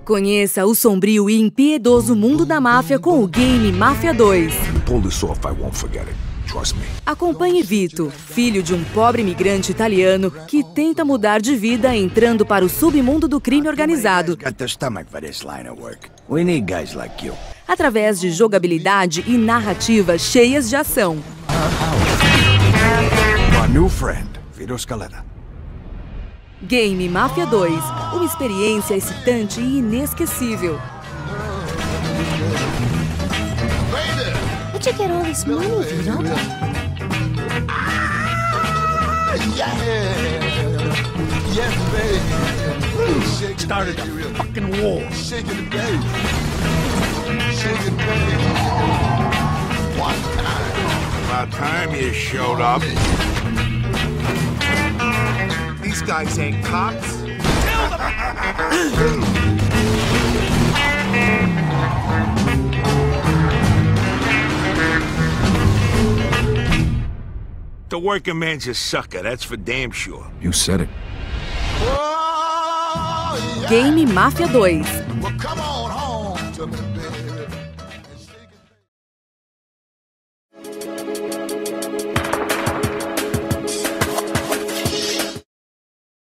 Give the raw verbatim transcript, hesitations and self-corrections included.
Conheça o sombrio e impiedoso mundo da máfia com o game Máfia dois. Pull this off, I won't forget it. Trust me. Acompanhe Vito, filho de um pobre imigrante italiano que tenta mudar de vida entrando para o submundo do crime organizado. Através de jogabilidade e narrativa cheias de ação. My new friend, Vito Scaletta. Game Máfia dois, uma experiência excitante e inesquecível. Where'd you get all this money, Vito? Ah, yeah! Yes, baby! Started a fucking war. Shaking the baby. Shaking the baby. One time. About time you showed up. These guys ain't cops. The working man's a sucker, that's for damn sure. You said it. Oh, yeah. Game Máfia dois. Well, come on home to me.